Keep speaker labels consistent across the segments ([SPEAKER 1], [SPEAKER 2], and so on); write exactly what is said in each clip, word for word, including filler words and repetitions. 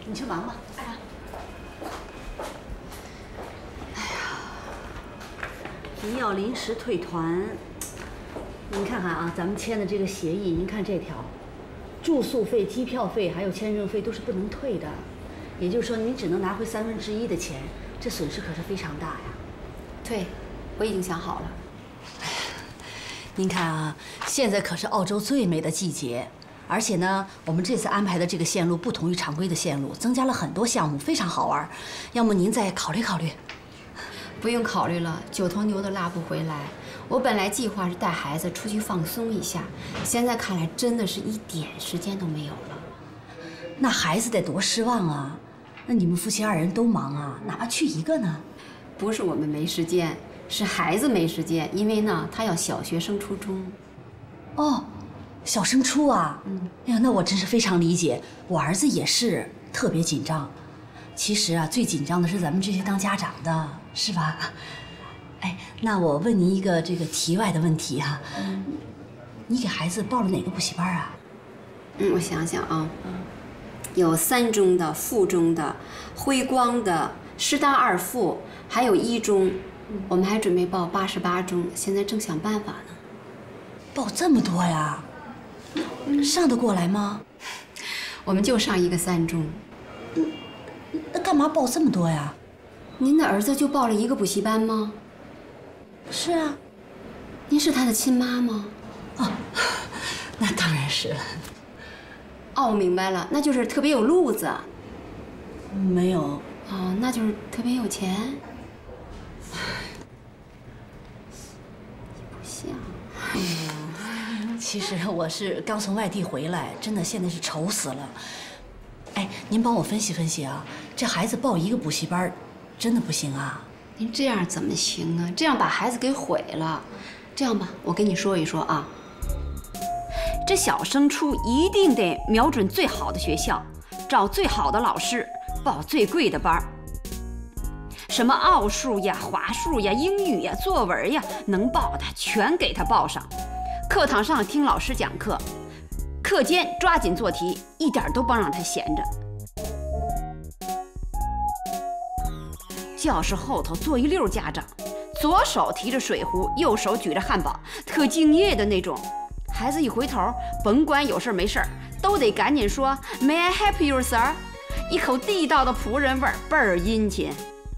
[SPEAKER 1] 你去忙吧。哎呀，哎呀，您要临时退团，您看看啊，咱们签的这个协议，您看这条，住宿费、机票费还有签证费都是不能退的，也就是说您只能拿回三分之一的钱，这损失可是非常大呀。
[SPEAKER 2] 退，我已经想好了。
[SPEAKER 1] 哎呀，您看啊，现在可是澳洲最美的季节。 而且呢，我们这次安排的这个线路不同于常规的线路，增加了很多项目，非常好玩。要么您再考虑考虑。
[SPEAKER 2] 不用考虑了，九头牛都拉不回来。我本来计划是带孩子出去放松一下，现在看来真的是一点时间都没有了。
[SPEAKER 1] 那孩子得多失望啊！那你们夫妻二人都忙啊，哪怕去一个呢？
[SPEAKER 2] 不是我们没时间，是孩子没时间，因为呢，他要小学升初中。
[SPEAKER 1] 哦。 小升初啊，嗯，哎呀，那我真是非常理解，我儿子也是特别紧张。其实啊，最紧张的是咱们这些当家长的，是吧？哎，那我问您一个这个题外的问题哈、啊，嗯，你给孩子报了哪个补习班啊？
[SPEAKER 2] 嗯，我想想啊，嗯，有三中的、附中的、辉光的、师大二附，还有一中，嗯、我们还准备报八十八中，现在正想办法呢。
[SPEAKER 1] 报这么多呀？ 上得过来吗？
[SPEAKER 2] 我们就上一个三中。
[SPEAKER 1] 那干嘛报这么多呀？
[SPEAKER 2] 您的儿子就报了一个补习班吗？
[SPEAKER 1] 是啊。
[SPEAKER 2] 您是他的亲妈吗？
[SPEAKER 1] 哦，那当然是了。
[SPEAKER 2] 哦，我明白了，那就是特别有路子。
[SPEAKER 1] 没有。
[SPEAKER 2] 哦，那就是特别有钱。也不像。
[SPEAKER 1] 嗯。 其实我是刚从外地回来，真的现在是愁死了。哎，您帮我分析分析啊，这孩子报一个补习班，真的不行啊？
[SPEAKER 2] 您这样怎么行啊？这样把孩子给毁了。这样吧，我跟你说一说啊，这小升初一定得瞄准最好的学校，找最好的老师，报最贵的班。什么奥数呀、华数呀、英语呀、作文呀，能报的全给他报上。 课堂上听老师讲课，课间抓紧做题，一点都不让他闲着。教室后头坐一溜家长，左手提着水壶，右手举着汉堡，特敬业的那种。孩子一回头，甭管有事没事，都得赶紧说 "May I help you, sir"， 一口地道的仆人味儿，倍儿殷勤。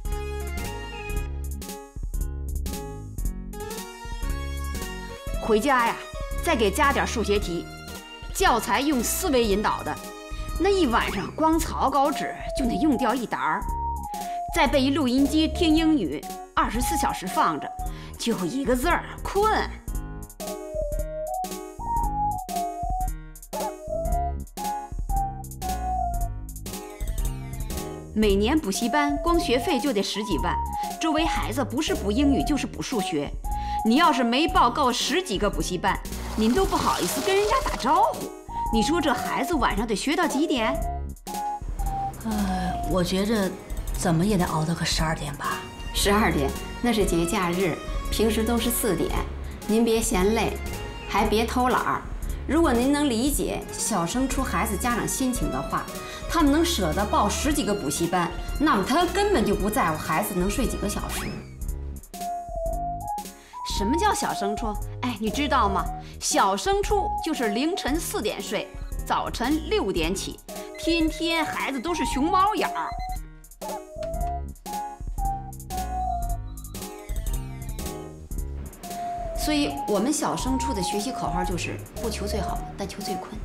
[SPEAKER 2] 回家呀，再给加点数学题，教材用思维引导的，那一晚上光草稿纸就得用掉一沓儿。再备一录音机听英语，二十四小时放着，就一个字儿困。每年补习班光学费就得十几万，周围孩子不是补英语就是补数学。 你要是没报够十几个补习班，您都不好意思跟人家打招呼。你说这孩子晚上得学到几点？
[SPEAKER 1] 呃，我觉着怎么也得熬到个十二点吧。
[SPEAKER 2] 十二点那是节假日，平时都是四点。您别嫌累，还别偷懒儿。如果您能理解小升初孩子家长心情的话，他们能舍得报十几个补习班，那么他根本就不在乎孩子能睡几个小时。 什么叫小升初？哎，你知道吗？小升初就是凌晨四点睡，早晨六点起，天天孩子都是熊猫眼儿。所以，我们小升初的学习口号就是不求最好，但求最困。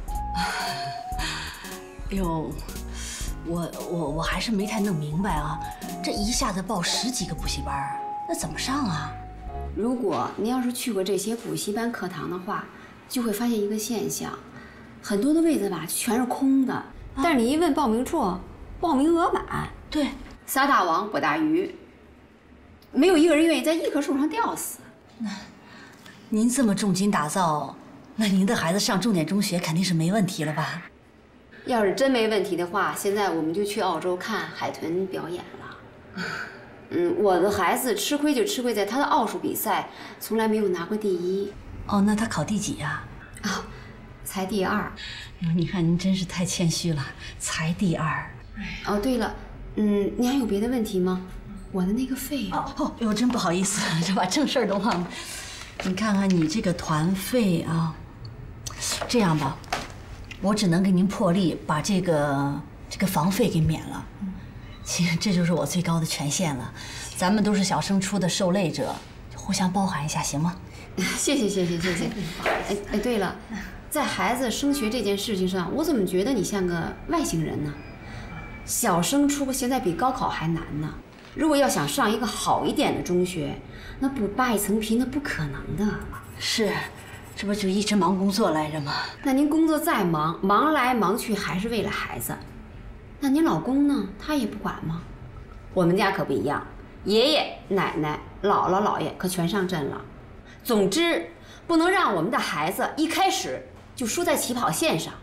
[SPEAKER 1] 哎呦，我我我还是没太弄明白啊，这一下子报十几个补习班，那怎么上啊？
[SPEAKER 2] 如果您要是去过这些补习班课堂的话，就会发现一个现象，很多的位子吧全是空的，但是你一问报名处，报名额满。
[SPEAKER 1] 对，
[SPEAKER 2] 撒大网捕大鱼，没有一个人愿意在一棵树上吊死。
[SPEAKER 1] 那您这么重金打造，那您的孩子上重点中学肯定是没问题了吧？
[SPEAKER 2] 要是真没问题的话，现在我们就去澳洲看海豚表演了。嗯，我的孩子吃亏就吃亏在他的奥数比赛从来没有拿过第一。
[SPEAKER 1] 哦，那他考第几呀？
[SPEAKER 2] 啊，才第二。
[SPEAKER 1] 你看您真是太谦虚了，才第二。
[SPEAKER 2] 哦，对了，嗯，你还有别的问题吗？我的那个费用……
[SPEAKER 1] 哦哦，哟，真不好意思，这把正事儿都忘了。你看看你这个团费啊，这样吧，我只能给您破例把这个这个房费给免了。其实这就是我最高的权限了。咱们都是小升初的受累者，互相包涵一下，行吗？
[SPEAKER 2] 谢谢谢谢谢谢。哎哎，对了，在孩子升学这件事情上，我怎么觉得你像个外星人呢？小升初现在比高考还难呢。如果要想上一个好一点的中学，那不扒一层皮那不可能的。
[SPEAKER 1] 是，这不就一直忙工作来着吗？
[SPEAKER 2] 那您工作再忙，忙来忙去还是为了孩子。那您老公呢？他也不管吗？我们家可不一样，爷爷奶奶、姥姥姥爷可全上阵了。总之，不能让我们的孩子一开始就输在起跑线上。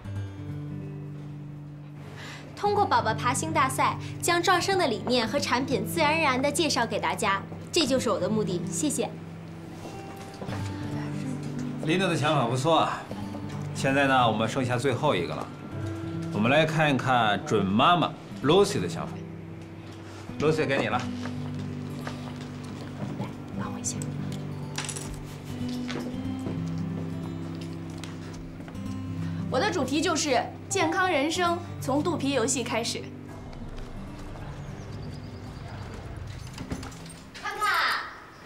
[SPEAKER 3] 通过宝宝爬行大赛，将壮生的理念和产品自然而然地介绍给大家，这就是我的目的。谢谢。
[SPEAKER 4] 琳达的想法不错啊，现在呢，我们剩下最后一个了，我们来看一看准妈妈 Lucy 的想法。Lucy 给你了，
[SPEAKER 3] 帮我一下。
[SPEAKER 5] 我的主题就是健康人生，从肚皮游戏开始。
[SPEAKER 3] 看看，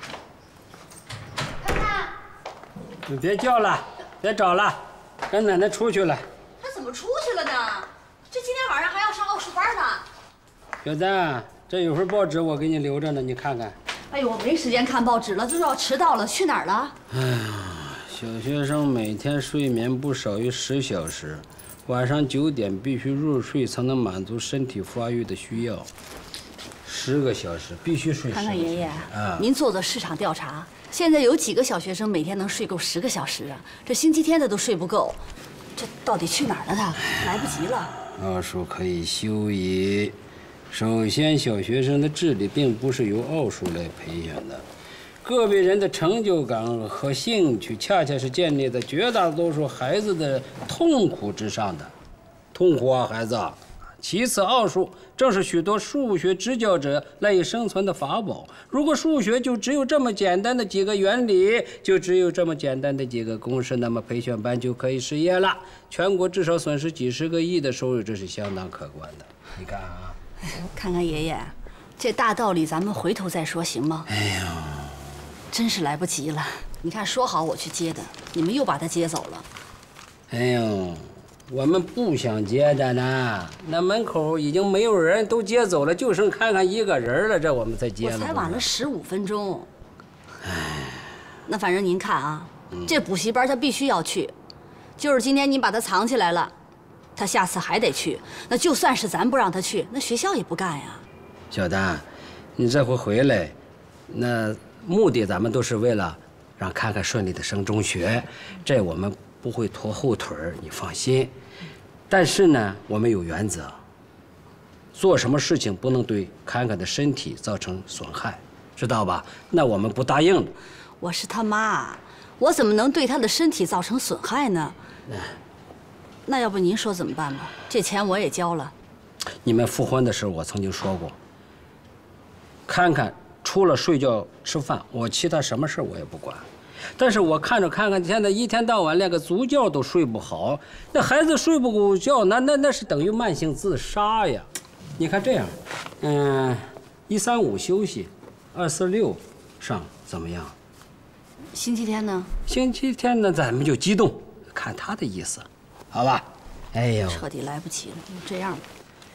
[SPEAKER 3] 看看，
[SPEAKER 6] 你别叫了，别找了，跟奶奶出去了。
[SPEAKER 1] 他怎么出去了呢？这今天晚上还要上奥数班呢。
[SPEAKER 6] 小丹，这有份报纸我给你留着呢，你看看。
[SPEAKER 1] 哎呦，我没时间看报纸了，都要迟到了，去哪儿了？
[SPEAKER 6] 哎呀，小学生每天睡眠不少于十小时，晚上九点必须入睡才能满足身体发育的需要。十个小时必须睡。
[SPEAKER 1] 看看爷爷，
[SPEAKER 6] 啊，
[SPEAKER 1] 您做做市场调查，现在有几个小学生每天能睡够十个小时啊？这星期天的都睡不够，这到底去哪儿了他？来不及了。
[SPEAKER 6] 奥数可以修仪。首先，小学生的智力并不是由奥数来培养的，个别人的成就感和兴趣，恰恰是建立在绝大多数孩子的痛苦之上的。痛苦啊，孩子！其次，奥数正是许多数学执教者赖以生存的法宝。如果数学就只有这么简单的几个原理，就只有这么简单的几个公式，那么培训班就可以失业了，全国至少损失几十个亿的收入，这是相当可观的。你看啊。
[SPEAKER 1] 看看爷爷，这大道理咱们回头再说，行吗？
[SPEAKER 6] 哎呀，
[SPEAKER 1] 真是来不及了。你看，说好我去接的，你们又把他接走了。
[SPEAKER 6] 哎呦，我们不想接的呢，那门口已经没有人，都接走了，就剩看看一个人了，这我们才接了。
[SPEAKER 1] 我才晚了十五分钟。哎，那反正您看啊，嗯、这补习班他必须要去，就是今天你把他藏起来了。他下次还得去，那就算是咱不让他去，那学校也不干呀。
[SPEAKER 6] 小丹，你这回回来，那目的咱们都是为了让看看顺利的升中学，这我们不会拖后腿儿，你放心。但是呢，我们有原则，做什么事情不能对看看的身体造成损害，知道吧？那我们不答应了。
[SPEAKER 1] 我是他妈，我怎么能对他的身体造成损害呢？嗯。那要不您说怎么办吧？这钱我也交了。
[SPEAKER 6] 你们复婚的时候我曾经说过，看看除了睡觉吃饭，我其他什么事我也不管。但是我看着看看现在一天到晚连个足觉都睡不好，那孩子睡不够觉，那那那是等于慢性自杀呀。你看这样，嗯，一三五休息，二四六上怎么样？
[SPEAKER 1] 星期天呢？
[SPEAKER 6] 星期天呢，咱们就激动，看他的意思。好吧，哎呦，
[SPEAKER 1] 彻底来不及了，就这样吧。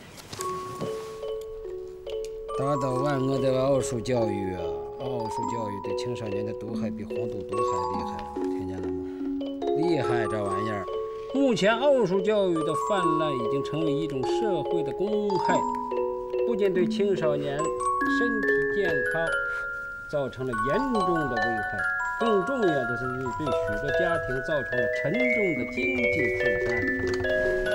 [SPEAKER 6] 打倒万恶的奥数教育啊！奥数教育对青少年的毒害比黄赌毒还厉害，听见了吗？厉害这玩意儿！目前奥数教育的泛滥已经成为一种社会的公害，不仅对青少年身体健康造成了严重的危害。更重要的是，对许多家庭造成了沉重的经济负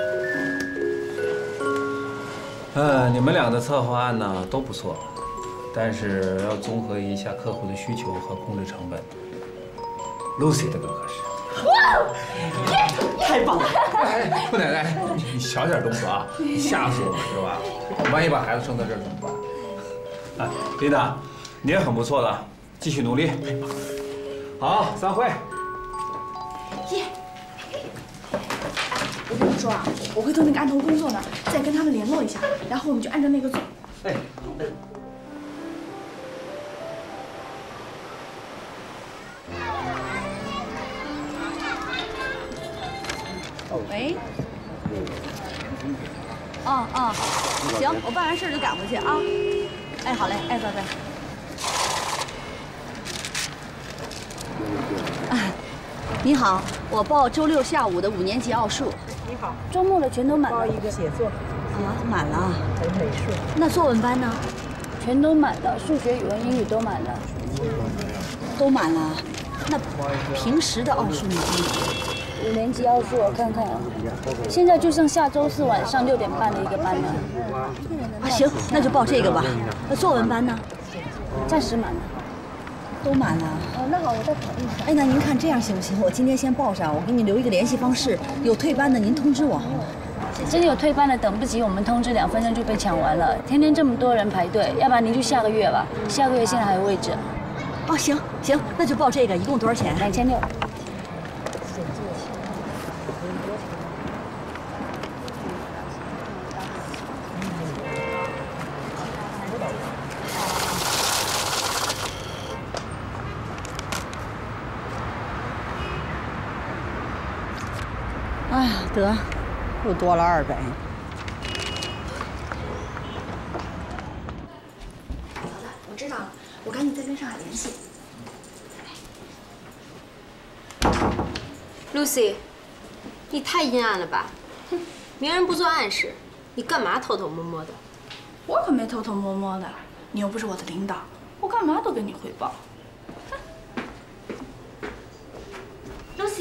[SPEAKER 6] 担。
[SPEAKER 4] 呃，你们俩的策划案呢都不错，但是要综合一下客户的需求和控制成本。Lucy 的更合适。
[SPEAKER 7] 太棒了！
[SPEAKER 4] 哎，姑奶奶，你你小点动作啊，吓死我们是吧？万一把孩子生到这儿怎么办？哎，琳达，你也很不错的，继续努力。好，散会。
[SPEAKER 5] 耶！我跟你说啊，我会做那个案头工作呢，再跟他们联络一下，然后我们就按照那个做。
[SPEAKER 4] 哎。
[SPEAKER 1] 喂。哦哦，行，我办完事就赶回去啊。哎，好嘞，哎，拜拜。啊，你好，我报周六下午的五年级奥数。
[SPEAKER 8] 你好，
[SPEAKER 1] 周末的全都满了。
[SPEAKER 8] 报一个写作。
[SPEAKER 1] 啊，满了。
[SPEAKER 8] 还有美术。
[SPEAKER 1] 那作文班呢？
[SPEAKER 9] 全都满了，数学、语文、英语都满了。
[SPEAKER 1] 都满了。那平时的奥数呢？
[SPEAKER 9] 五年级奥数我看看啊，现在就剩下周四晚上六点半的一个班了。
[SPEAKER 1] 啊，行，那就报这个吧。那作文班呢？
[SPEAKER 9] 暂时满了。
[SPEAKER 1] 都满了。
[SPEAKER 9] 哦，那好，我再考虑一下。
[SPEAKER 1] 哎，那您看这样行不行？我今天先报上，我给你留一个联系方式，有退班的您通知我。
[SPEAKER 9] 真的有退班的，等不及我们通知，两分钟就被抢完了。天天这么多人排队，要不然您就下个月吧。下个月现在还有位置。
[SPEAKER 1] 哦，行行，那就报这个，一共多少钱？
[SPEAKER 9] 两千六。
[SPEAKER 1] 哎呀，得，又多了二百。
[SPEAKER 5] 好的，我知道了，我赶紧再跟上海联系。
[SPEAKER 3] Lucy， 你太阴暗了吧？哼，明人不做暗事，你干嘛偷偷摸摸的？
[SPEAKER 5] 我可没偷偷摸摸的，你又不是我的领导，我干嘛都跟你汇报。Lucy。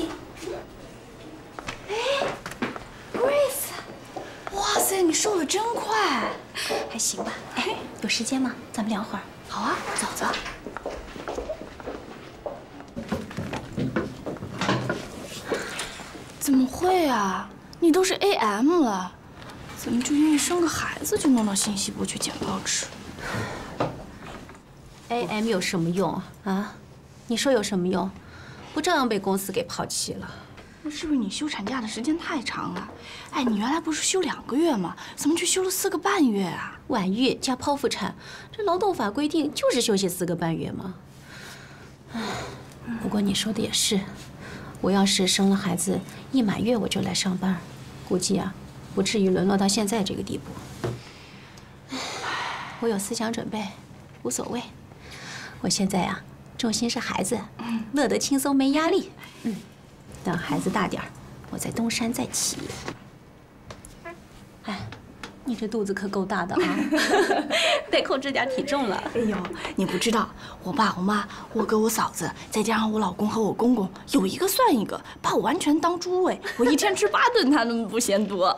[SPEAKER 5] 哎 ，Grace， 哇塞，你瘦的真快，
[SPEAKER 3] 还行吧。哎，有时间吗？咱们聊会儿。
[SPEAKER 5] 好啊，走走。怎么会啊？你都是 A M 了，怎么就因为生个孩子就弄到信息部去捡报纸
[SPEAKER 2] ？A M 有什么用啊？你说有什么用？不照样被公司给抛弃了？
[SPEAKER 5] 那是不是你休产假的时间太长了？哎，你原来不是休两个月吗？怎么去休了四个半月啊？
[SPEAKER 2] 晚育加剖腹产，这劳动法规定就是休息四个半月嘛。唉，不过你说的也是，我要是生了孩子一满月我就来上班，估计啊不至于沦落到现在这个地步。唉，我有思想准备，无所谓。我现在呀，重心是孩子，乐得轻松没压力。嗯。等孩子大点儿，我再东山再起。哎，你这肚子可够大的啊，得控制点体重了。
[SPEAKER 5] 哎呦，你不知道，我爸、我妈、我哥、我嫂子，再加上我老公和我公公，有一个算一个，把我完全当猪喂。我一天吃八顿，他们不嫌多。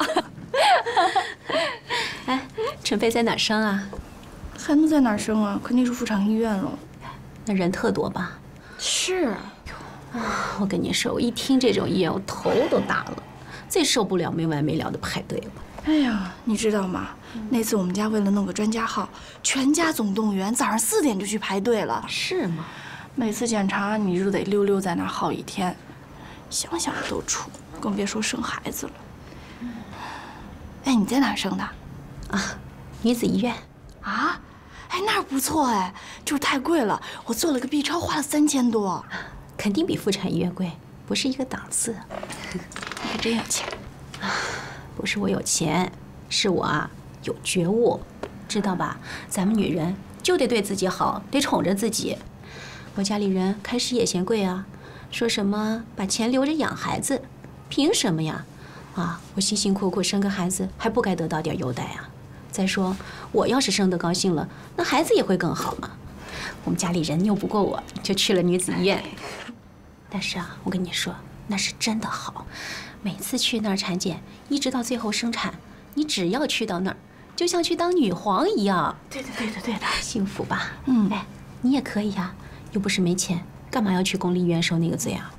[SPEAKER 2] 哎，准备在哪儿生啊？
[SPEAKER 5] 还能在哪儿生啊？肯定是妇产医院了。
[SPEAKER 2] 那人特多吧？
[SPEAKER 5] 是。
[SPEAKER 2] 啊，我跟你说，我一听这种医院，我头都大了，最受不了没完没了的排队了。
[SPEAKER 5] 哎呀，你知道吗？嗯、那次我们家为了弄个专家号，全家总动员，早上四点就去排队了。
[SPEAKER 2] 是吗？
[SPEAKER 5] 每次检查你就得溜溜在那儿耗一天，想想都怵，更别说生孩子了。嗯、哎，你在哪儿生的？
[SPEAKER 2] 啊，女子医院。
[SPEAKER 5] 啊？哎，那儿不错哎，就是太贵了。我做了个 B 超，花了三千多。
[SPEAKER 2] 肯定比妇产医院贵，不是一个档次。
[SPEAKER 5] 你可真有钱
[SPEAKER 2] 啊！不是我有钱，是我啊有觉悟，知道吧？咱们女人就得对自己好，得宠着自己。我家里人开始也嫌贵啊，说什么把钱留着养孩子，凭什么呀？啊，我辛辛苦苦生个孩子，还不该得到点优待啊？再说我要是生得高兴了，那孩子也会更好嘛。我们家里人拗不过我，就去了女子医院。但是啊，我跟你说，那是真的好。每次去那儿产检，一直到最后生产，你只要去到那儿，就像去当女皇一样。
[SPEAKER 5] 对的，对的，对的，
[SPEAKER 2] 幸福吧？
[SPEAKER 5] 嗯，
[SPEAKER 2] 哎，你也可以呀，又不是没钱，干嘛要去公立医院受那个罪啊？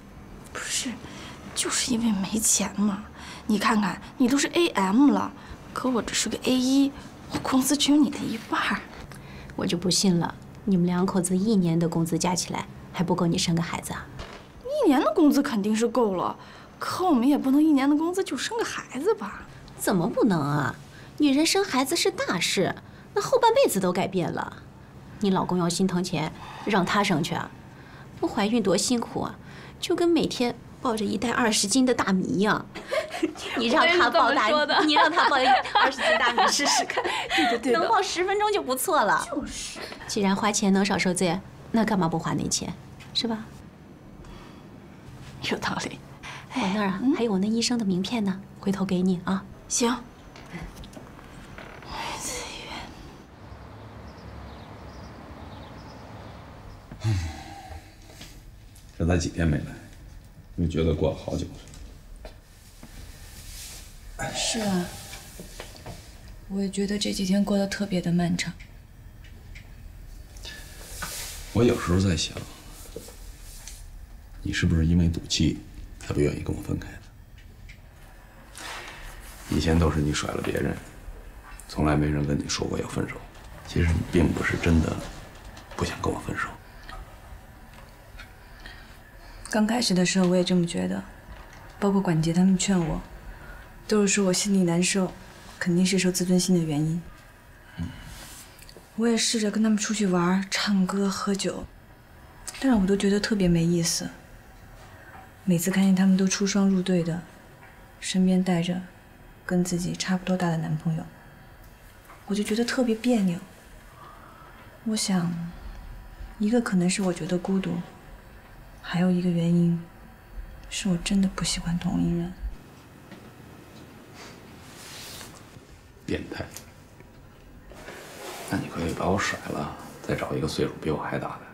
[SPEAKER 5] 不是，就是因为没钱嘛。你看看，你都是 A M 了，可我只是个 A 一，我工资只有你的一半。
[SPEAKER 3] 我就不信了，你们两口子一年的工资加起来还不够你生个孩子啊？
[SPEAKER 5] 一年的工资肯定是够了，可我们也不能一年的工资就生个孩子吧？
[SPEAKER 3] 怎么不能啊？女人生孩子是大事，那后半辈子都改变了。你老公要心疼钱，让他生去啊？不怀孕多辛苦啊，就跟每天抱着一袋二十斤的大米一样。你让他抱大，你让他抱二十斤大米试试看，
[SPEAKER 5] 对的对的，
[SPEAKER 3] 能抱十分钟就不错了。
[SPEAKER 5] 就是，
[SPEAKER 3] 既然花钱能少受罪，那干嘛不花那钱，是吧？
[SPEAKER 5] 有道理。
[SPEAKER 3] 我那儿啊、嗯、还有我那医生的名片呢，回头给你啊。
[SPEAKER 5] 行。
[SPEAKER 7] 嗯，这才几天没来，就觉得过了好久了。
[SPEAKER 9] 是啊，我也觉得这几天过得特别的漫长。
[SPEAKER 7] 我有时候在想，你是不是因为赌气才不愿意跟我分开的？以前都是你甩了别人，从来没人跟你说过要分手。其实你并不是真的不想跟我分手。
[SPEAKER 9] 刚开始的时候我也这么觉得，包括管杰他们劝我，都是说我心里难受，肯定是受自尊心的原因。嗯，我也试着跟他们出去玩、唱歌、喝酒，但是我都觉得特别没意思。每次看见他们都出双入对的，身边带着跟自己差不多大的男朋友，我就觉得特别别扭。我想，一个可能是我觉得孤独，还有一个原因，是我真的不喜欢同龄人。
[SPEAKER 7] 变态！那你可以把我甩了，再找一个岁数比我还大的。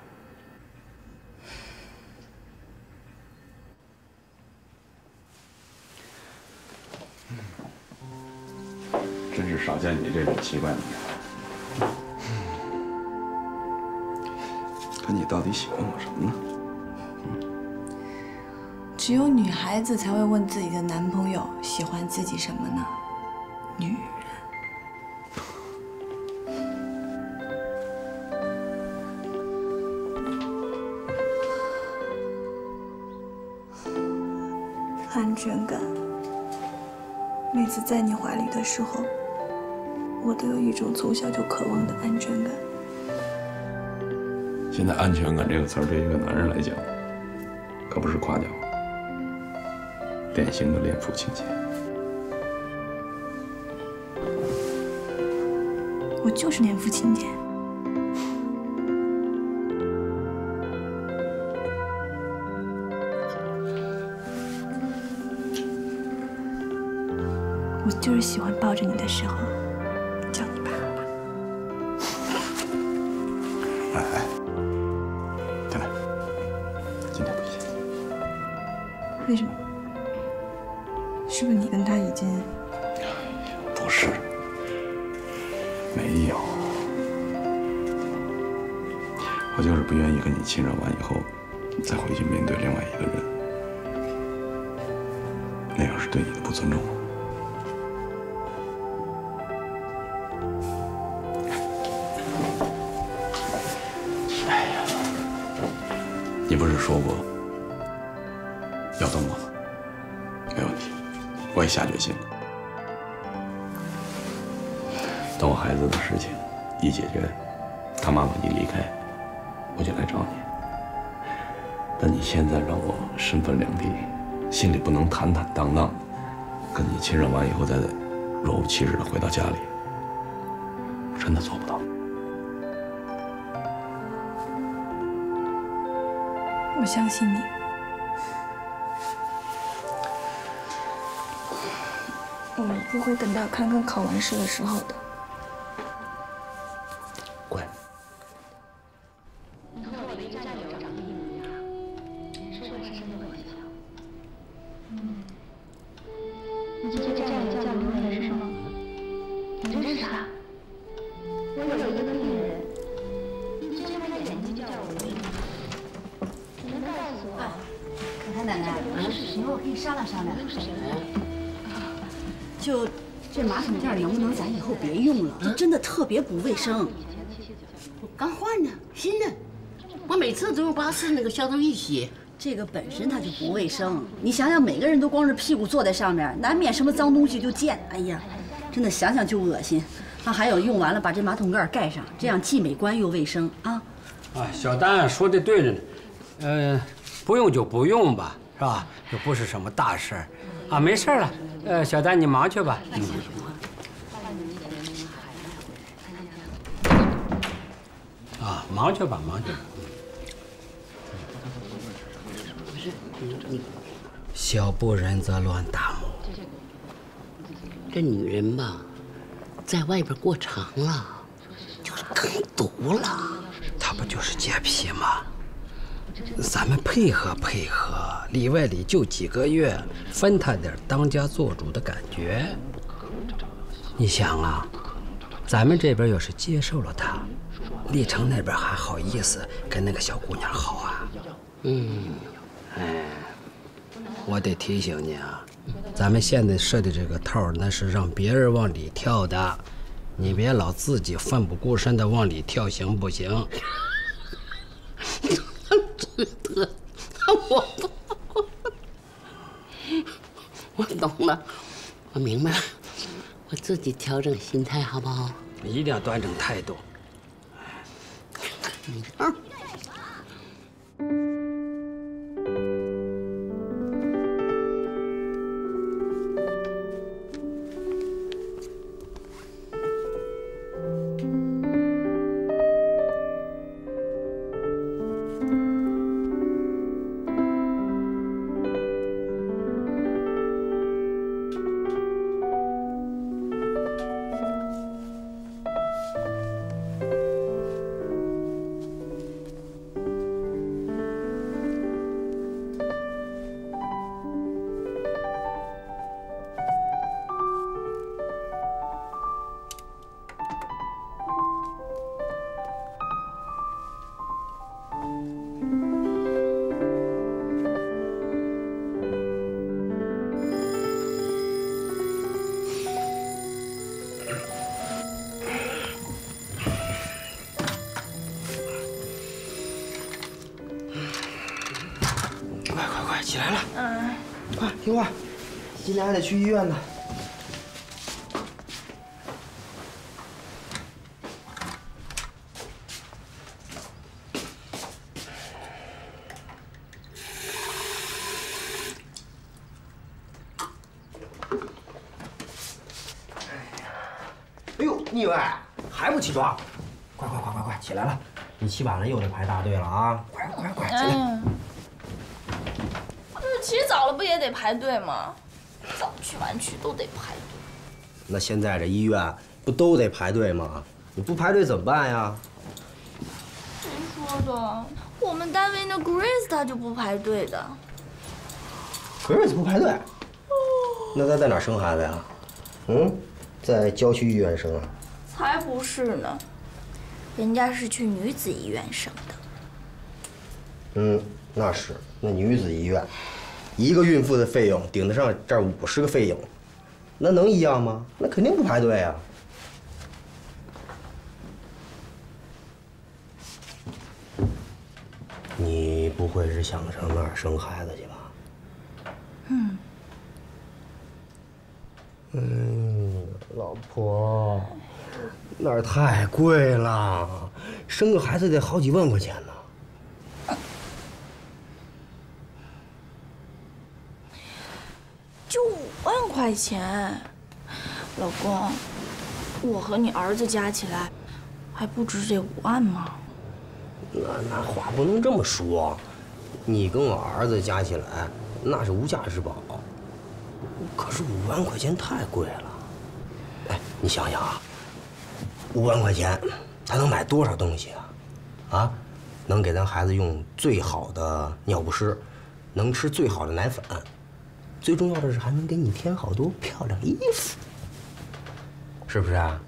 [SPEAKER 7] 真是少见你这种奇怪的女孩。可你到底喜欢我什么呢？
[SPEAKER 9] 只有女孩子才会问自己的男朋友喜欢自己什么呢？女人。安全感。每次在你怀里的时候，我都有一种从小就渴望的安全感。
[SPEAKER 7] 现在“安全感”这个词儿对一个男人来讲，可不是夸奖，典型的恋父情节。
[SPEAKER 9] 我就是恋父情节。我就是喜欢抱着你的时候叫你爸爸。
[SPEAKER 7] 哎哎，进来，今天不行。
[SPEAKER 9] 为什么？是不是你跟他已经……
[SPEAKER 7] 不是，没有，我就是不愿意跟你亲热完以后，再回去面对另外一个人，那样是对你的不尊重。你不是说过要等我吗？没问题，我也下决心了。等我孩子的事情一解决，他妈妈一离开，我就来找你。但你现在让我身份两地，心里不能坦坦荡荡，跟你亲热完以后再若无其事的回到家里，我真的做不到。
[SPEAKER 9] 我相信你。我一定会等到康康考完试的时候的。
[SPEAKER 7] 乖。
[SPEAKER 9] 你和我的一个战友长得一模一样，是会生的很像。嗯。你这个战友叫刘培是吗？你认识他？我有一个病人，你睁开眼睛叫我刘培。你能告诉我，看看
[SPEAKER 1] 太奶奶，以后可以商量商量。就这马桶垫能不能咱以后别用了？这真的特别不卫生。
[SPEAKER 8] 刚换的，新的，我每次都用巴氏那个消毒液洗。
[SPEAKER 1] 这个本身它就不卫生，你想想，每个人都光着屁股坐在上面，难免什么脏东西就溅。哎呀，真的想想就恶心。啊，还有用完了把这马桶盖盖上，这样既美观又卫生啊。
[SPEAKER 6] 啊，小丹说的对着呢，呃，不用就不用吧，是吧？又不是什么大事儿，啊，没事了。呃，小丹你忙去吧。嗯。啊，忙去吧，忙去吧。小不忍则乱大谋。
[SPEAKER 8] 这女人吧，在外边过长了，就是更毒了。
[SPEAKER 6] 她不就是洁癖吗？咱们配合配合，里外里就几个月，分她点当家做主的感觉。你想啊，咱们这边要是接受了她，历城那边还好意思跟那个小姑娘好啊？
[SPEAKER 8] 嗯，
[SPEAKER 6] 哎，我得提醒你啊，咱们现在设的这个套，那是让别人往里跳的，你别老自己奋不顾身的往里跳，行不行？
[SPEAKER 8] 我不，我懂了，我明白了，我自己调整心态好不好？
[SPEAKER 6] 一定要端正态度。
[SPEAKER 8] 嗯。
[SPEAKER 10] 起来了，嗯，快听话，今天还得去医院呢。哎呦，你以为还不起床？快快快快快，起来了！你起晚了又得排大队了啊！快快快，起来！
[SPEAKER 5] 嗯起早了不也得排队吗？早去晚去都得排队。
[SPEAKER 10] 那现在这医院不都得排队吗？你不排队怎么办呀？
[SPEAKER 5] 谁说的？我们单位那 Grace 她就不排队的。
[SPEAKER 10] Grace 不排队？那她在哪生孩子呀？嗯，在郊区医院生啊？
[SPEAKER 5] 才不是呢，人家是去女子医院生的。
[SPEAKER 10] 嗯，那是那女子医院。一个孕妇的费用顶得上这儿五十个费用，那能一样吗？那肯定不排队啊！你不会是想上那儿生孩子去吧？嗯。嗯，老婆，那儿太贵了，生个孩子得好几万块钱呢。
[SPEAKER 5] 就五万块钱，老公，我和你儿子加起来还不值这五万吗？
[SPEAKER 10] 那那话不能这么说，你跟我儿子加起来那是无价之宝。可是五万块钱太贵了。哎，你想想啊，五万块钱他能买多少东西啊？啊，能给咱孩子用最好的尿不湿，能吃最好的奶粉。最重要的是还能给你添好多漂亮衣服，是不是啊？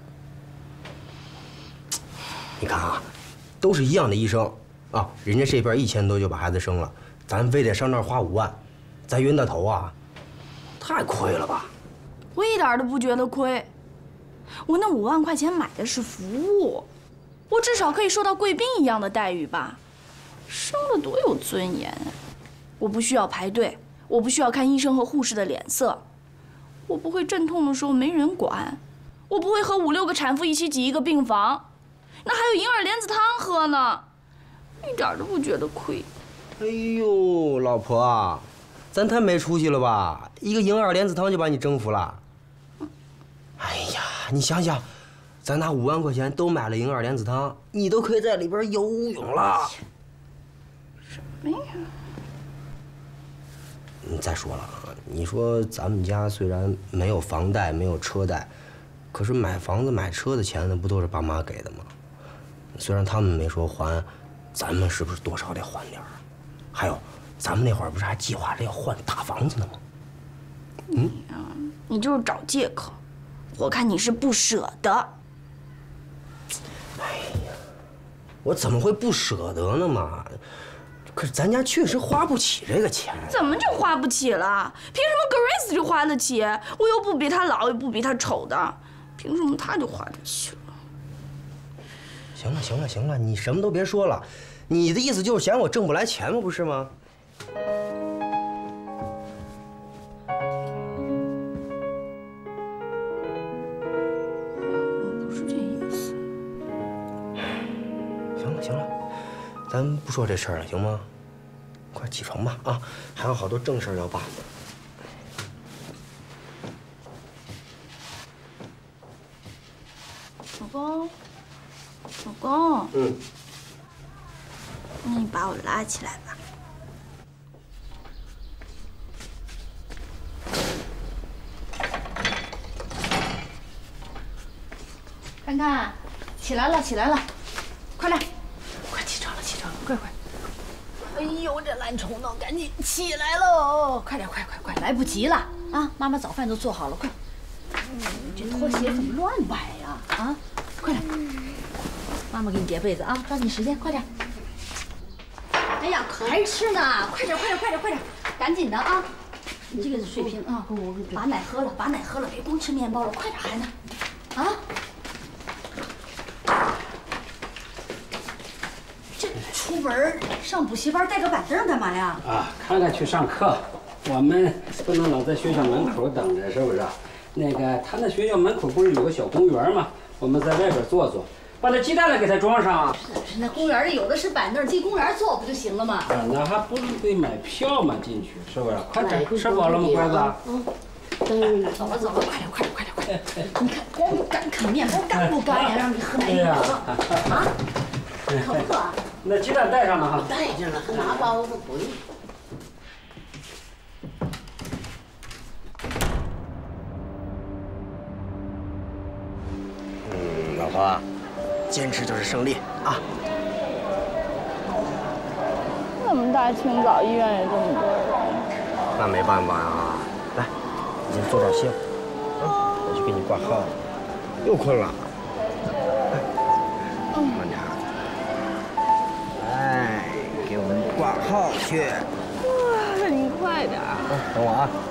[SPEAKER 10] 你看啊，都是一样的医生啊，人家这边一千多就把孩子生了， 咱非得上那儿花五万，咱冤大头啊，太亏了吧？
[SPEAKER 5] 我一点都不觉得亏，我那五万块钱买的是服务，我至少可以受到贵宾一样的待遇吧？生了多有尊严啊！我不需要排队，我不需要看医生和护士的脸色，我不会阵痛的时候没人管，我不会和五六个产妇一起挤一个病房，那还有银耳莲子汤喝呢，一点都不觉得亏。
[SPEAKER 10] 哎呦，老婆啊，咱太没出息了吧？一个银耳莲子汤就把你征服了。哎呀，你想想，咱拿五万块钱都买了银耳莲子汤，你都可以在里边游泳了。
[SPEAKER 5] 什么呀？
[SPEAKER 10] 嗯，再说了啊，你说咱们家虽然没有房贷，没有车贷，可是买房子、买车的钱那不都是爸妈给的吗？虽然他们没说还，咱们是不是多少得还点儿？还有，咱们那会儿不是还计划着要换大房子呢吗？嗯，
[SPEAKER 5] 你就是找借口。我看你是不舍得。
[SPEAKER 10] 哎呀，我怎么会不舍得呢嘛？可是咱家确实花不起这个钱。
[SPEAKER 5] 怎么就花不起了？凭什么 Grace 就花得起？我又不比他老，又不比他丑的，凭什么他就花得起了？
[SPEAKER 10] 行了，行了，行了，你什么都别说了。你的意思就是嫌我挣不来钱吗？不是吗？行了，咱不说这事儿了，行吗？快起床吧，啊，还有好多正事儿要办呢。
[SPEAKER 5] 老公，老公，
[SPEAKER 10] 嗯，
[SPEAKER 5] 那你把我拉起来吧。
[SPEAKER 1] 看看，起来了，起来了，快来！快快！哎呦，这懒虫呢，赶紧起来喽！快点，快快快，来不及了啊！妈妈早饭都做好了，快！嗯，这拖鞋怎么乱摆呀？啊，快点！妈妈给你叠被子啊，抓紧时间，快点！哎呀，还吃呢！快点，快点，快点，快点！赶紧的啊！你这个是水瓶啊，把奶喝了，把奶喝了，别光吃面包了，快点，孩子！啊！出门上补习班带个板凳干嘛呀？
[SPEAKER 6] 啊，看看去上课，我们不能老在学校门口等着，是不是？那个他那学校门口不是有个小公园吗？我们在外边坐坐，把那鸡蛋来给他装上。
[SPEAKER 1] 是是，那公园里有的是板凳，进公园坐不就行了吗？
[SPEAKER 6] 啊，那还不是得买票吗？进去是不是？快点，吃饱了吗，乖子？
[SPEAKER 1] 嗯。走了走了，快点快点快点快点！你看，光干啃面包干不干呀？让你喝奶饮了啊？渴不渴？
[SPEAKER 6] 那鸡蛋带上了哈。
[SPEAKER 8] 带着了，拿包子不用。
[SPEAKER 10] 嗯，老婆，坚持就是胜利啊！
[SPEAKER 5] 那么大清早医院也这么多人，
[SPEAKER 10] 那没办法啊。来，你先坐这儿歇会儿，啊，我去给你挂号。又困了，来，慢点。来，给我们挂号去。
[SPEAKER 5] 哇，你快点儿。
[SPEAKER 10] 啊，等我啊。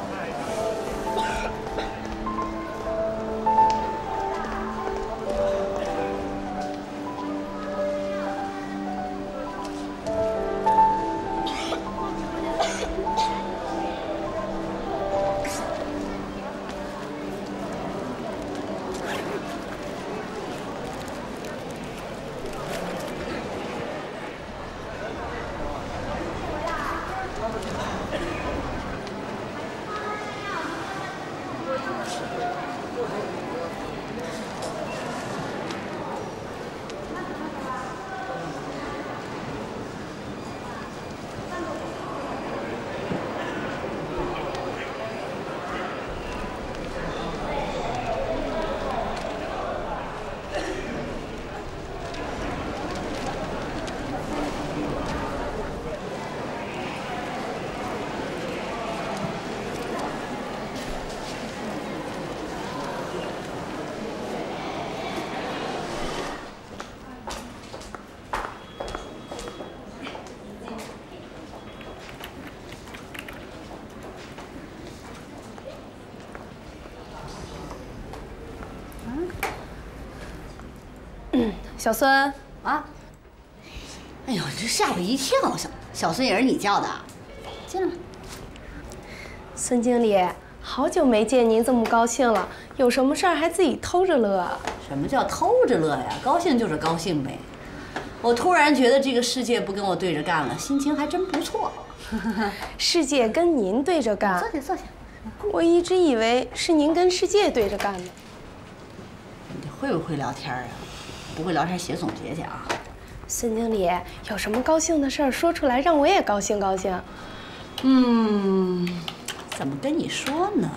[SPEAKER 11] 嗯，小孙
[SPEAKER 1] 啊，哎呦，这吓我一跳！小小孙也是你叫的？进来吧。
[SPEAKER 11] 孙经理，好久没见您这么高兴了，有什么事儿还自己偷着乐？
[SPEAKER 1] 什么叫偷着乐呀？高兴就是高兴呗。我突然觉得这个世界不跟我对着干了，心情还真不错。
[SPEAKER 11] 世界跟您对着干？
[SPEAKER 1] 坐下，坐下。
[SPEAKER 11] 我一直以为是您跟世界对着干呢。
[SPEAKER 1] 你会不会聊天啊？不会聊天写总结去啊。
[SPEAKER 11] 孙经理，有什么高兴的事儿说出来，让我也高兴高兴。
[SPEAKER 1] 嗯，怎么跟你说呢？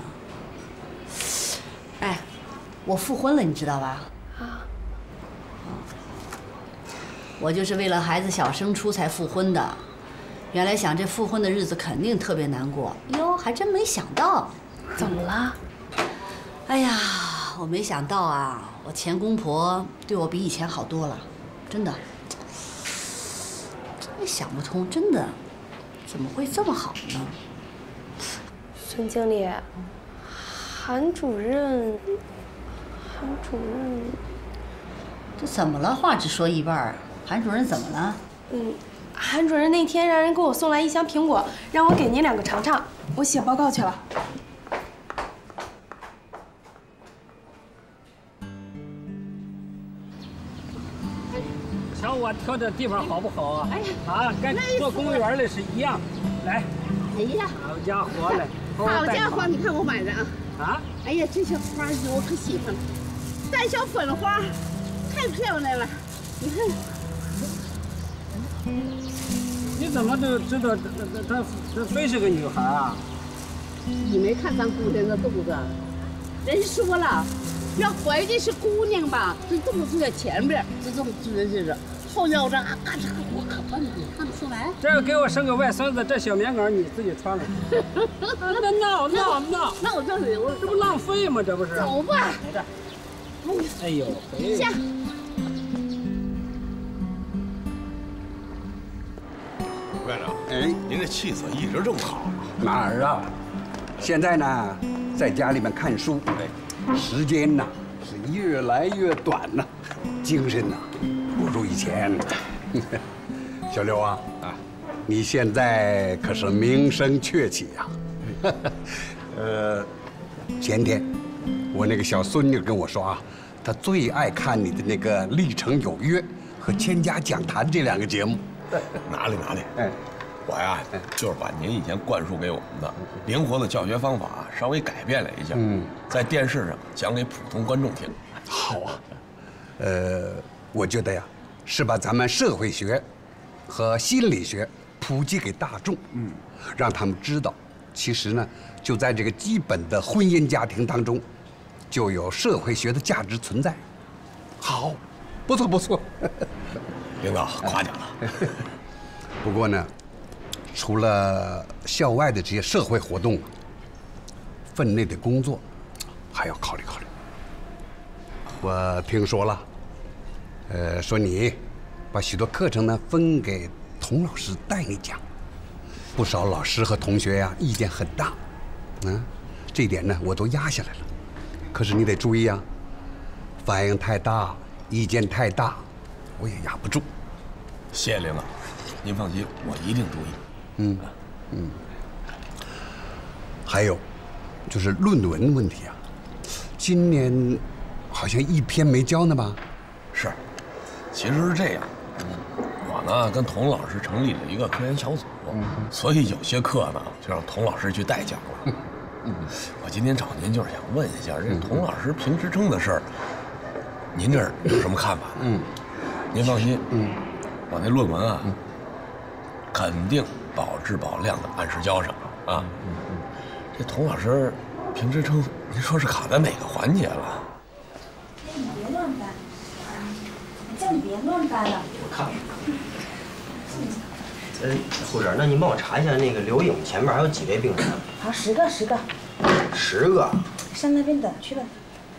[SPEAKER 1] 哎，我复婚了，你知道吧？啊。我就是为了孩子小升初才复婚的。原来想这复婚的日子肯定特别难过，哟，还真没想到。
[SPEAKER 11] 怎么了？
[SPEAKER 1] 哎呀，我没想到啊，我前公婆对我比以前好多了，真的。真想不通，真的，怎么会这么好呢？
[SPEAKER 11] 孙经理，韩主任，韩主任，
[SPEAKER 1] 这怎么了？话只说一半，韩主任怎么了？
[SPEAKER 11] 嗯。韩主任那天让人给我送来一箱苹果，让我给您两个尝尝。我写报告去了。
[SPEAKER 6] 瞧我挑的地方好不好啊？哎呀，啊，跟做公园的是一样。来，
[SPEAKER 12] 哎呀，
[SPEAKER 6] 好家伙嘞！
[SPEAKER 12] 好家伙，你看我买的啊！
[SPEAKER 6] 啊！
[SPEAKER 12] 哎呀，这些花儿我可喜欢了，带小粉花，太漂亮了。你看。
[SPEAKER 6] 你怎么就知道这这这这非是个女孩啊？
[SPEAKER 12] 你没看咱姑娘的肚子？人说了，要怀的是姑娘吧，这肚子在前边，这这么撅着着，后腰这啊，嘎吱我可笨，你看不出来。
[SPEAKER 6] 这给我生个外孙子，这小棉袄你自己穿了。那闹闹闹，
[SPEAKER 12] 那我这里我
[SPEAKER 6] 这不浪费吗？这不是？
[SPEAKER 12] 走吧。
[SPEAKER 6] 哎呦，
[SPEAKER 12] 下。
[SPEAKER 13] 院长，哎，您这气色一直这么好，
[SPEAKER 14] 哪儿啊？现在呢，在家里面看书，时间呐是越来越短了，精神呐不如以前。小刘啊，啊，你现在可是名声鹊起呀。呃，前天我那个小孙女跟我说啊，她最爱看你的那个《历城有约》和《千家讲坛》这两个节目。
[SPEAKER 13] 哪里哪里，哎，我呀就是把您以前灌输给我们的灵活的教学方法稍微改变了一下，嗯，在电视上讲给普通观众听。
[SPEAKER 14] 好啊，呃，我觉得呀，是把咱们社会学和心理学普及给大众，嗯，让他们知道，其实呢，就在这个基本的婚姻家庭当中，就有社会学的价值存在。好，不错不错。
[SPEAKER 13] 领导夸奖了。
[SPEAKER 14] 不过呢，除了校外的这些社会活动，分内的工作还要考虑考虑。我听说了，呃，说你把许多课程呢分给童老师代你讲，不少老师和同学呀意见很大，嗯，这一点呢我都压下来了。可是你得注意啊，反应太大，意见太大。我也压不住。
[SPEAKER 13] 谢谢领导，您放心，我一定注意。
[SPEAKER 14] 嗯嗯。还有，就是论文问题啊，今年好像一篇没交呢吧？
[SPEAKER 13] 是，其实是这样，我呢跟童老师成立了一个科研小组，所以有些课呢就让童老师去代讲了。我今天找您就是想问一下，这童老师评职称的事儿，您这儿有什么看法呢？嗯。您放心，嗯，我那论文啊，嗯、肯定保质保量的按时交上啊。嗯嗯、这童老师评职称，您说是卡在哪个环节了？
[SPEAKER 15] 哎，你别乱搬，我叫你别乱搬了。
[SPEAKER 10] 我看看。呃，护士，那您帮我查一下那个刘颖前面还有几位病人？
[SPEAKER 15] 好，十个，十个。
[SPEAKER 10] 十个。
[SPEAKER 15] 上那边等去吧。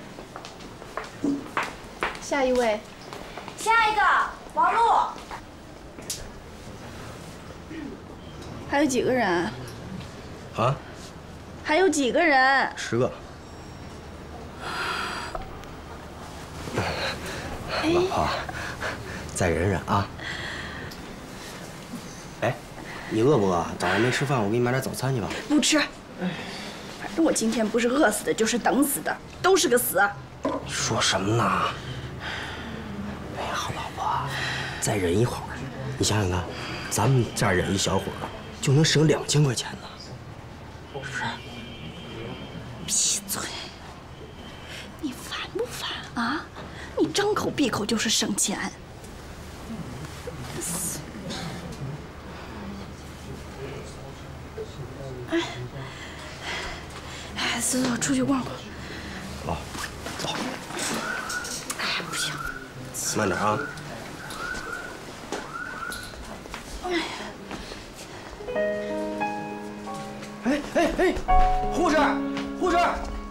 [SPEAKER 11] 下一位。
[SPEAKER 15] 下一个，王璐。
[SPEAKER 5] 还有几个人？
[SPEAKER 10] 啊？
[SPEAKER 5] 还有几个人？
[SPEAKER 10] 十个。 老婆，再忍忍啊。哎，你饿不饿？早上没吃饭，我给你买点早餐去吧。
[SPEAKER 5] 不吃。反正我今天不是饿死的，就是等死的，都是个死。
[SPEAKER 10] 说什么呢？哎呀，好老婆，再忍一会儿。你想想看，咱们再忍一小会儿，就能省两千块钱呢，是不是？
[SPEAKER 5] 闭嘴！你烦不烦啊？你张口闭口就是省钱。哎，哎，走走，出去逛逛。
[SPEAKER 10] 好，走。
[SPEAKER 5] 哎，不行，
[SPEAKER 10] 慢点啊。哎哎哎，护士，护士！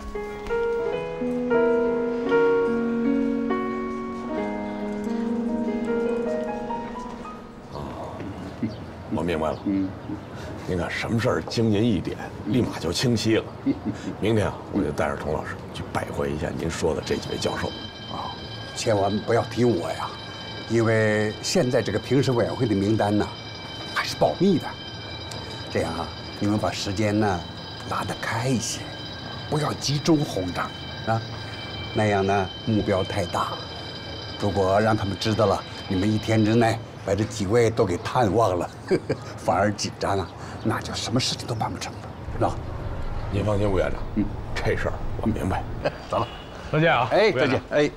[SPEAKER 13] 我明白了，嗯，你看什么事儿经您一点，立马就清晰了。明天啊，我就带着童老师去拜会一下您说的这几位教授。
[SPEAKER 14] 啊，千万不要提我呀，因为现在这个评审委员会的名单呢，还是保密的。这样啊，你们把时间呢拉得开一些，不要集中轰炸啊，那样呢目标太大，如果让他们知道了，你们一天之内把这几位都给探望了，呵呵，反而紧张啊，那就什么事情都办不成了，是吧？
[SPEAKER 13] 您放心，吴院长，嗯，这事儿我明白。
[SPEAKER 14] 走了，
[SPEAKER 13] 再见啊！
[SPEAKER 14] 哎，再见，哎。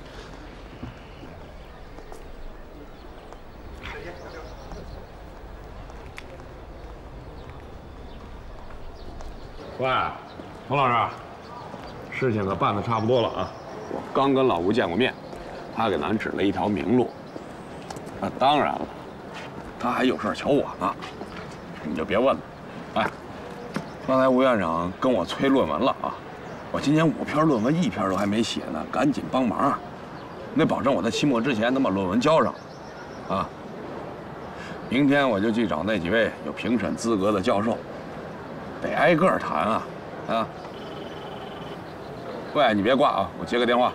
[SPEAKER 13] 喂，童老师，事情可办得差不多了啊！我刚跟老吴见过面，他给咱指了一条明路。那当然了，他还有事求我呢，你就别问了。哎，刚才吴院长跟我催论文了啊，我今年五篇论文一篇都还没写呢，赶紧帮忙，得保证我在期末之前能把论文交上。啊，明天我就去找那几位有评审资格的教授。得挨个谈啊，啊！喂，你别挂啊，我接个电话。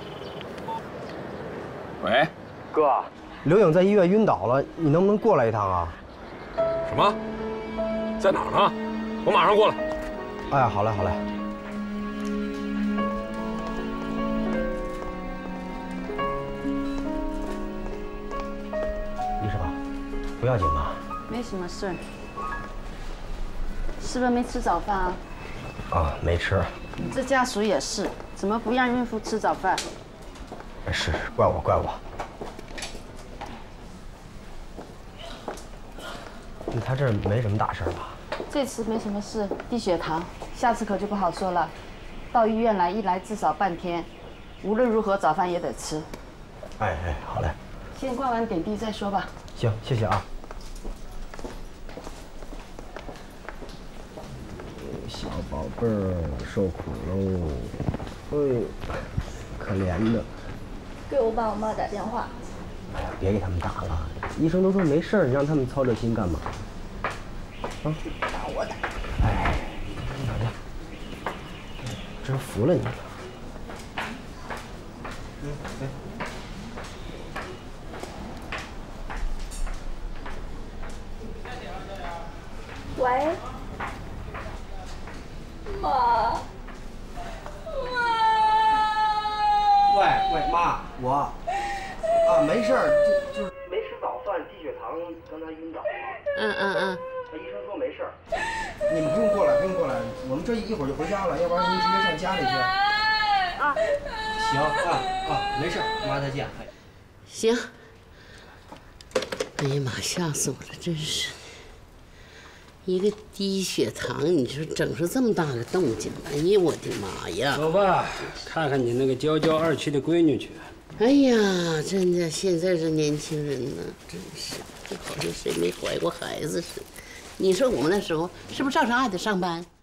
[SPEAKER 13] 喂，
[SPEAKER 10] 哥，刘颖在医院晕倒了，你能不能过来一趟啊？
[SPEAKER 13] 什么？在哪儿呢？我马上过来。
[SPEAKER 10] 哎，好嘞，好嘞。没事吧？不要紧吧？
[SPEAKER 16] 没什么事。是不是没吃早饭啊？
[SPEAKER 10] 啊，没吃。
[SPEAKER 16] 你这家属也是，怎么不让孕妇吃早饭？
[SPEAKER 10] 是，怪我，怪我。他这没什么大事吧？
[SPEAKER 16] 这次没什么事，低血糖，下次可就不好说了。到医院来一来至少半天，无论如何早饭也得吃。
[SPEAKER 10] 哎哎，好嘞。
[SPEAKER 16] 先挂完点滴再说吧。
[SPEAKER 10] 行，谢谢啊。小宝贝儿受苦喽，哎，可怜的。
[SPEAKER 5] 给我爸我妈打电话。
[SPEAKER 10] 哎呀，别给他们打了，医生都说没事儿，你让他们操这心干嘛？啊？
[SPEAKER 5] 打我打。
[SPEAKER 10] 哎，打去，真服了你了。嗯，哎。
[SPEAKER 5] 喂。妈，
[SPEAKER 10] 喂喂，妈，我啊，没事儿，就就是没吃早饭，低血糖，刚才晕倒了。
[SPEAKER 8] 嗯嗯嗯。
[SPEAKER 10] 医生说没事儿，你们不用过来，不用过来，我们这一会儿就回家了，要不然您直接上家里去。啊。行啊啊，没事儿，妈再见。
[SPEAKER 8] 行。哎呀妈，吓死我了，真是。一个低血糖，你说整出这么大的动静，哎呀，我的妈呀！
[SPEAKER 6] 走吧，看看你那个娇娇二气的闺女去。
[SPEAKER 8] 哎呀，真的，现在这年轻人呢，真是就好像谁没怀过孩子似的。你说我们那时候是不是照常还得上班？